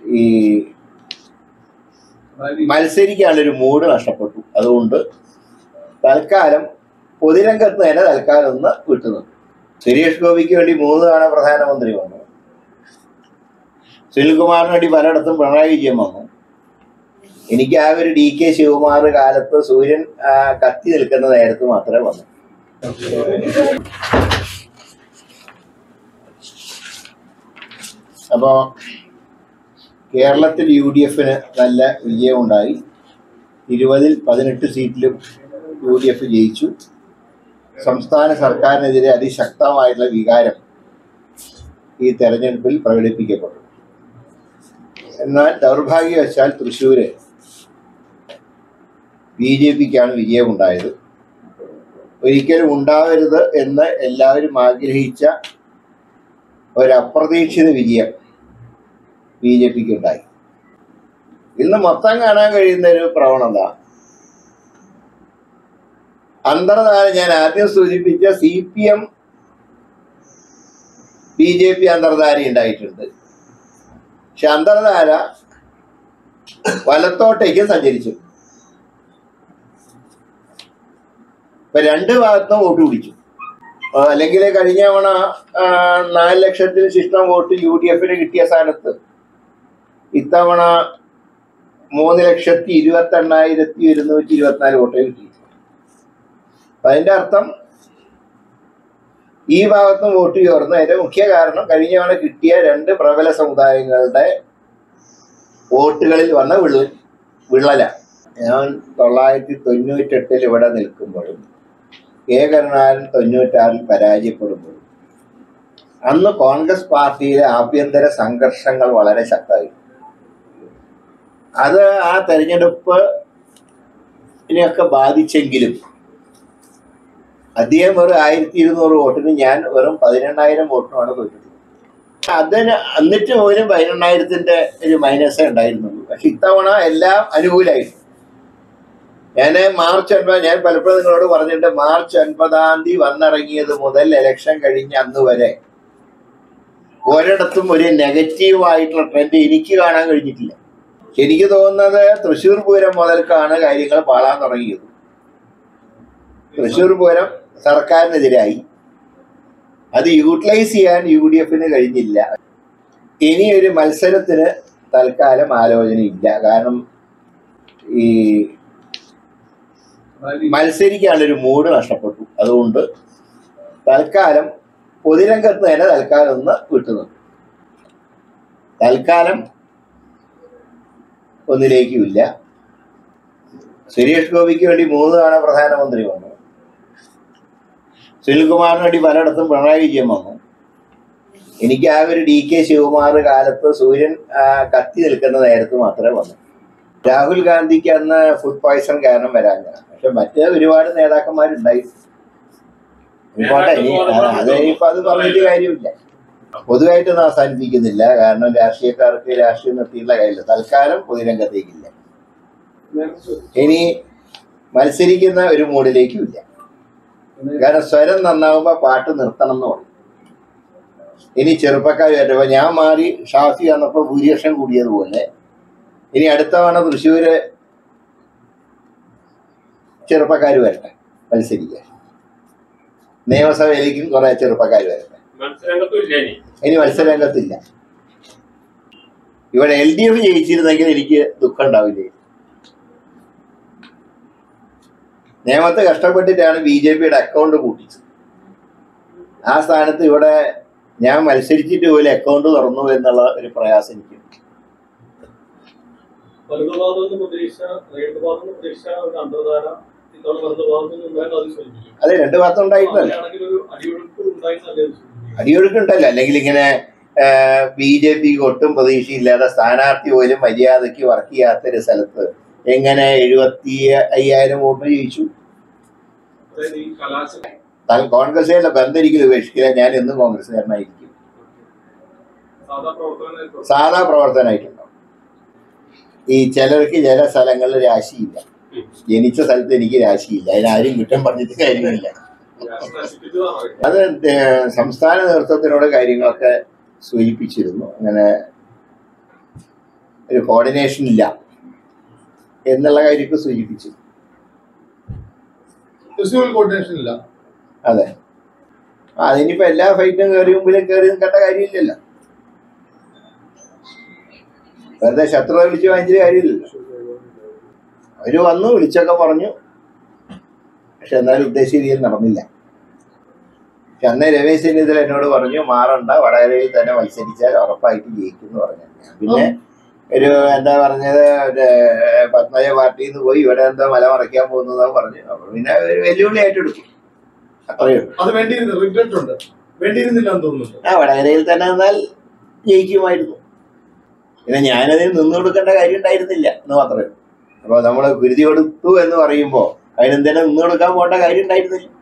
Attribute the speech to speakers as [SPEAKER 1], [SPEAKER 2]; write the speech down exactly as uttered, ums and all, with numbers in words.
[SPEAKER 1] ഈ മത്സരിക്കാനുള്ളൊരു മൂഡ് നഷ്ടപ്പെട്ടു. അതുകൊണ്ട് തൽക്കാലം പൊതുരംഗത്ത് തന്നെ തൽക്കാലം ഒന്ന് വിട്ടുനിന്നു. സുരേഷ് ഗോപിക്ക് വേണ്ടി മൂന്ന് തവണ പ്രധാനമന്ത്രി വന്നു. സുനിൽകുമാറിന് വേണ്ടി പലയിടത്തും പിണറായി വിജയൻ വന്നു. എനിക്ക് ആ ഒരു ഡി കെ ശിവകുമാർ കാലത്ത് സൂര്യൻ കത്തി നിൽക്കുന്ന നേരത്ത് മാത്രമേ വന്നു. അപ്പോൾ കേരളത്തിൽ യു ഡി എഫിന് നല്ല വിജയമുണ്ടായി. ഇരുപതിൽ പതിനെട്ട് സീറ്റിലും യു ഡി എഫ് ജയിച്ചു. സംസ്ഥാന സർക്കാരിനെതിരെ അതിശക്തമായിട്ടുള്ള വികാരം ഈ തെരഞ്ഞെടുപ്പിൽ പ്രകടിപ്പിക്കപ്പെട്ടു. എന്നാൽ ദൗർഭാഗ്യവശാൽ തൃശ്ശൂര് ബി ജെ പിക്കാണ് വിജയമുണ്ടായത്. ഒരിക്കലും ഉണ്ടാവരുത് എന്ന് എല്ലാവരും ആഗ്രഹിച്ച ഒരപ്രതീക്ഷിത വിജയം ബി ജെ പിക്ക് ഉണ്ടായി. ഇന്ന് മൊത്തം കാണാൻ കഴിയുന്ന ഒരു പ്രവണത അന്തർധാര, ഞാൻ ആദ്യം സൂചിപ്പിച്ച C P M B J P അന്തർധാര ഉണ്ടായിട്ടുണ്ട്. പക്ഷെ അന്തർധാര വലത്തോട്ടേക്ക് സഞ്ചരിച്ചു. ഇപ്പൊ രണ്ട് ഭാഗത്തും വോട്ട് പിടിച്ചു. അല്ലെങ്കിൽ കഴിഞ്ഞ തവണ നാല് ലക്ഷത്തിന് ശിഷ്ടം വോട്ട് യു ഡി എഫിന് കിട്ടിയ സ്ഥാനത്ത് ഇത്തവണ മൂന്ന് ലക്ഷത്തി ഇരുപത്തി എണ്ണായിരത്തി ഇരുന്നൂറ്റി ഇരുപത്തിനാല് വോട്ടേ കിട്ടി. അതിന്റെ അർത്ഥം ഈ ഭാഗത്തും വോട്ട് ചോർന്നു. അതിന്റെ മുഖ്യ കാരണം കഴിഞ്ഞ തവണ കിട്ടിയ രണ്ട് പ്രബല സമുദായങ്ങളുടെ വോട്ടുകളിൽ വന്ന വിള വിള്ളല ഞാൻ തൊള്ളായിരത്തി തൊണ്ണൂറ്റെട്ടിൽ ഇവിടെ നിൽക്കുമ്പോഴും കെ കരുണാകരൻ തൊണ്ണൂറ്റാറിൽ പരാജയപ്പെടുമ്പോഴും അന്ന് കോൺഗ്രസ് പാർട്ടിയിലെ ആഭ്യന്തര സംഘർഷങ്ങൾ വളരെ ശക്തമായി. അത് ആ തെരഞ്ഞെടുപ്പിനെയൊക്കെ ബാധിച്ചെങ്കിലും അദ്ദേഹം വെറും ആയിരത്തി ഇരുന്നൂറ് വോട്ടിന്, ഞാൻ വെറും പതിനെണ്ണായിരം വോട്ടിനുമാണ് തോറ്റത്. അതിന് എന്നിട്ട് പോലും പതിനെണ്ണായിരത്തിന്റെ ഒരു മൈനസേ ഉണ്ടായിരുന്നുള്ളൂ. പക്ഷെ ഇത്തവണ എല്ലാം അനുകൂലമായിരുന്നു. ഞാൻ മാർച്ച് ഒൻപത് ഞാൻ പലപ്പോഴും നിങ്ങളോട് പറഞ്ഞിട്ട്, മാർച്ച് ഒൻപതാം തീയതി വന്നിറങ്ങിയത് മുതൽ ഇലക്ഷൻ കഴിഞ്ഞ അന്ന് വരെ ഒരിടത്തും ഒരു നെഗറ്റീവായിട്ടുള്ള ട്രെൻഡ് എനിക്ക് കാണാൻ കഴിഞ്ഞിട്ടില്ല. എനിക്ക് തോന്നുന്നത് തൃശ്ശൂർ പൂരം മുതൽക്കാണ് കാര്യങ്ങൾ പാളാൻ തുടങ്ങിയത്. തൃശ്ശൂർ പൂരം സർക്കാരിനെതിരായി. അത് യൂട്ടിലൈസ് ചെയ്യാൻ യു ഡി എഫിന് കഴിഞ്ഞില്ല. ഇനി ഒരു മത്സരത്തിന് തൽക്കാലം ആലോചനയില്ല. കാരണം ഈ മത്സരിക്കാനുള്ളൊരു മൂഡ് നഷ്ടപ്പെട്ടു. അതുകൊണ്ട് തൽക്കാലം പൊതുരംഗത്ത് തന്നെ തൽക്കാലം ഒന്ന് വിട്ടുനിന്നു. തൽക്കാലം ഒന്നിലേക്കുമില്ല. സുരേഷ് ഗോപിക്ക് വേണ്ടി മൂന്ന് തവണ പ്രധാനമന്ത്രി വന്നു. സുനിൽകുമാറിന് വേണ്ടി പലയിടത്തും പിണറായി വിജയൻ വന്നു. എനിക്ക് ആ ഒരു ഡി കെ ശിവകുമാർ കാലത്ത് സൂര്യൻ കത്തി നിൽക്കുന്ന നേരത്ത് മാത്രമേ വന്നു. രാഹുൽ ഗാന്ധിക്ക് അന്ന് ഫുഡ് പോയ്സൺ കാരണം വരാഞ്ഞ. പക്ഷെ മറ്റേ ഒരുപാട് നേതാക്കന്മാരുണ്ടായി. പോട്ടെ, ഇനി അത് ഇനിയിപ്പോൾ അത് പറഞ്ഞിട്ട് കാര്യമില്ല. പൊതുവായിട്ടൊന്നും അവസാനിപ്പിക്കുന്നില്ല. കാരണം രാഷ്ട്രീയക്കാർക്ക് രാഷ്ട്രീയം നിർത്തിയിട്ടുള്ള കാര്യമില്ല. തൽക്കാലം പൊതുരംഗത്തേക്കില്ല. ഇനി മത്സരിക്കുന്ന ഒരു മൂഡിലേക്കും ഇല്ല. കാരണം സ്വരം നന്നാവുമ്പോൾ പാട്ട് നിർത്തണം എന്ന് പറയും. ഇനി ചെറുപ്പക്കാർ വരുമ്പോൾ ഞാൻ മാറി ഷാഫി വന്നപ്പോൾ ഭൂരിപക്ഷം കൂടിയതുപോലെ ഇനി അടുത്ത തവണ തൃശ്ശൂര് ചെറുപ്പക്കാർ വരട്ടെ മത്സരിക്കാൻ. നിയമസഭയിലേക്കും കുറെ ചെറുപ്പക്കാർ വരട്ടെ. ഇനി മത്സരരംഗത്തില്ല. ഇവിടെ എൽ ഡി എഫ് ജയിച്ചിരുന്നെങ്കിൽ എനിക്ക് ദുഃഖം ഉണ്ടാവില്ലേ. നിയമത്തെ കഷ്ടപ്പെട്ടിട്ടാണ് ബി ജെ പിയുടെ അക്കൗണ്ട് കൂട്ടിച്ചത്. ആ സ്ഥാനത്ത് ഇവിടെ ഞാൻ മത്സരിച്ചിട്ട് പോലും അക്കൗണ്ട് തുറന്നു എന്നുള്ള ഒരു പ്രയാസം എനിക്ക്. അതെ, രണ്ട് ഭാഗത്തും ഉണ്ടായിട്ടല്ല, അടിയൊഴുക്കുണ്ടല്ലോ. അല്ലെങ്കിൽ ഇങ്ങനെ ബി ജെ പിക്ക് ഒട്ടും പ്രതീക്ഷയില്ലാതെ സ്ഥാനാർത്ഥി പോലും മര്യാദയ്ക്ക് വർക്ക് ചെയ്യാത്തൊരു സ്ഥലത്ത് എങ്ങനെ എഴുപത്തി അയ്യായിരം വോട്ട് ജയിച്ചു? കോൺഗ്രസുകാരുടെ ബന്ധം ഒരിക്കലും ഉപേക്ഷിക്കില്ല. ഞാൻ എന്നും കോൺഗ്രസുകാരനായിരിക്കും. സാധാ പ്രവർത്തനമായിട്ടുണ്ടാവും. ഈ ചിലർക്ക് ചില സ്ഥലങ്ങളിൽ രാശിയില്ല. ജനിച്ച സ്ഥലത്ത് എനിക്ക് രാശിയില്ല. അതിനാരും കുറ്റം പറഞ്ഞിട്ട് കാര്യമില്ല. അത് സംസ്ഥാന നേതൃത്വത്തിനോട് കാര്യങ്ങളൊക്കെ സൂചിപ്പിച്ചിരുന്നു. അങ്ങനെ ഒരു കോർഡിനേഷൻ ഇല്ല എന്നുള്ള കാര്യമൊക്കെ സൂചിപ്പിച്ചു.
[SPEAKER 2] കോർഡിനേഷൻ ഇല്ല.
[SPEAKER 1] അതെ, അതിനിപ്പോ എല്ലാ ഫൈറ്റും കയറി മുമ്പിലും കയറി നിൽക്കേണ്ട കാര്യമില്ലല്ലോ. വെറുതെ ശത്രുത വിളിച്ച് വാങ്ങിച്ചിട്ട് കാര്യമില്ലല്ലോ. അവര് വന്നു വിളിച്ചൊക്കെ പറഞ്ഞു, പക്ഷെ എന്നാലും ഉദ്ദേശിച്ച രീതിയിൽ നടന്നില്ല. പക്ഷെ അന്ന് രമേശ് ചെന്നിത്തല എന്നോട് പറഞ്ഞു, മാറണ്ട, വടകരയിൽ തന്നെ മത്സരിച്ചാൽ ഉറപ്പായിട്ട് ജയിക്കും എന്ന് പറഞ്ഞു. പിന്നെ ഒരു എന്താ പറഞ്ഞത്, പത്മജ പാർട്ടിയിൽ നിന്ന് പോയി ഇവിടെ എന്താ മല മറയ്ക്കാൻ പോകുന്നതാണ് പറഞ്ഞു. അപ്പൊ പിന്നെ ഒരു വെല്ലുവിളി ഏറ്റെടുക്കും, അത്രയേ ഉള്ളൂ. ആ വടകരയിൽ തന്നെ നിന്നാൽ ജയിക്കുമായിരുന്നു. പിന്നെ ഞാനതിന് നിന്നു കൊടുക്കേണ്ട കാര്യം ഉണ്ടായിരുന്നില്ല എന്ന് മാത്രമേ ഉള്ളൂ. അപ്പൊ നമ്മള് കുരുതി കൊടുത്തു എന്ന് പറയുമ്പോ അതിനെന്തിനാ നിന്നു കൊടുക്കാൻ പോകേണ്ട കാര്യം ഉണ്ടായിരുന്നില്ല.